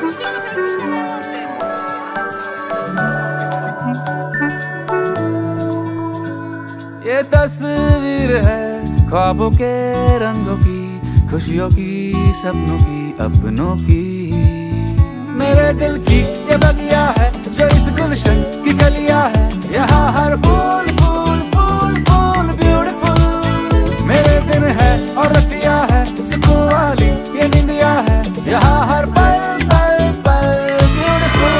ये तस्वीर है ख्वाबों के रंगों की, खुशियों की, सपनों की, अपनों की। मेरे दिल की ये बगिया है जो इस गुलशन की कलिया है, यहाँ हर फूल फूल फूल फूल ब्यूटीफुल। मेरे दिन है और रतिया है, सुकून वाली ये निंदिया है, यहाँ हर पल पल पल ब्यूटीफुल।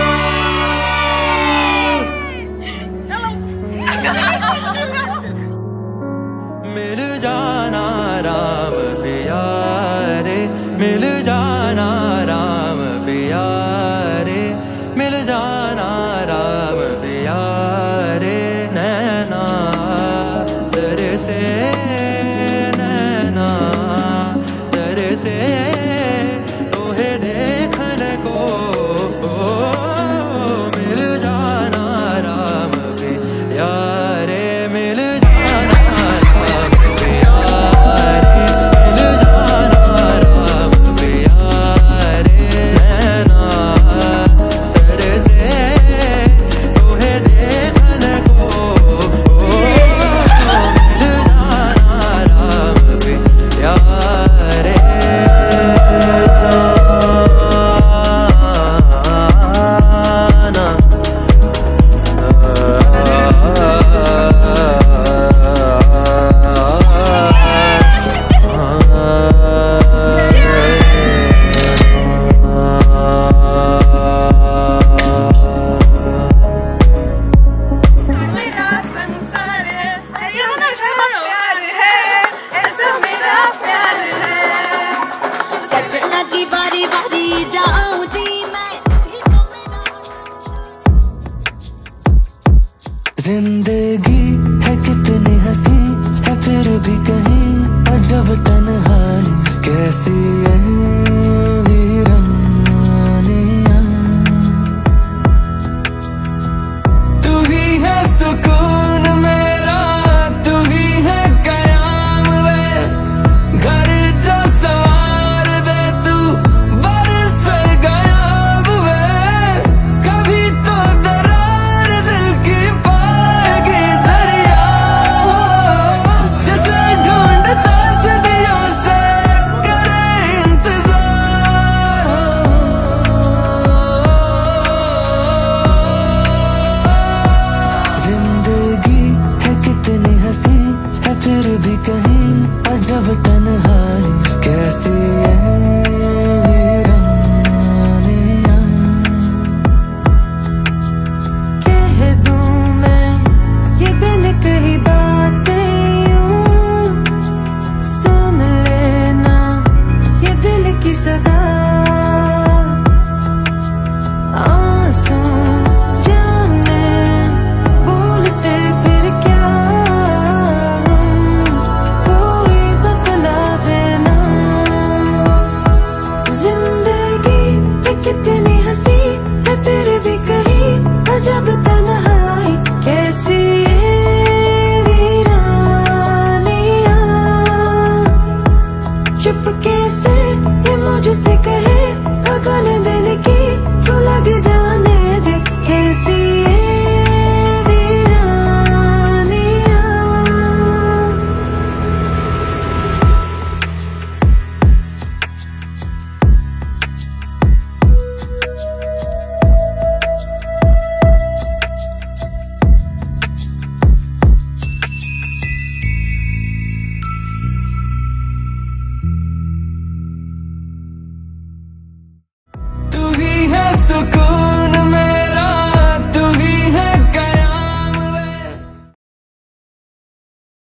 मिल जाना राम प्यारे, मिल जाना राम प्यारे, मिल जाना राम प्यारे। नैना तेरे से, नैना तेरे से तोहे देखने को। मिल जाना राम प्यारे, मिल जाना राम प्यारे, मिल जाना राम प्यारे। नैना तेरे से तोहे देखने को। मिल जाना राम प्यारे। मेरा संसार है, ऐसा मेरा प्यार है, ऐसा मेरा प्यार है। सजना जी बारी बारी जाऊं जी मैं। जिंदगी है कितनी हंसी है, फिर भी कहीं अजब तन्हाई कैसी है वीरानियां। तू ही है सुकून मेरा, तू ही है कयाम वे, घर जो सवार दे तू बरस गयाब वे। कभी तो दरार दिल की पाएगी दरिया, जिसे ढूंढता सदियों से करे इंतजार। जिंदगी है कितनी हंसी है, फिर भी कहीं अजब तन्हाई कैसी है